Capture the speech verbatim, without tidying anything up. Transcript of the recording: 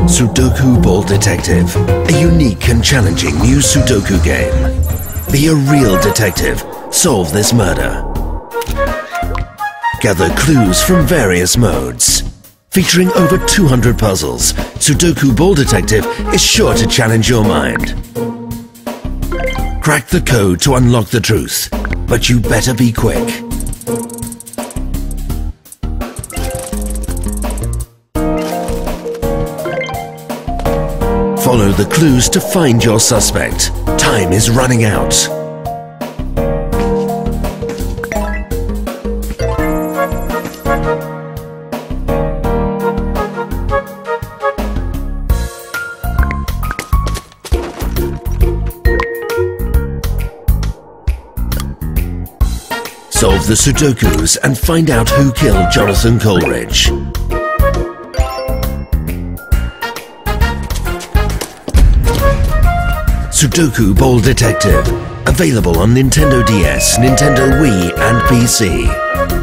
Sudoku Ball Detective, a unique and challenging new Sudoku game. Be a real detective, solve this murder. Gather clues from various modes. Featuring over two hundred puzzles, Sudoku Ball Detective is sure to challenge your mind. Crack the code to unlock the truth, but you better be quick. Follow the clues to find your suspect. Time is running out. Solve the Sudokus and find out who killed Jonathan Coleridge. Sudoku Ball Detective, available on Nintendo D S, Nintendo Wii and P C.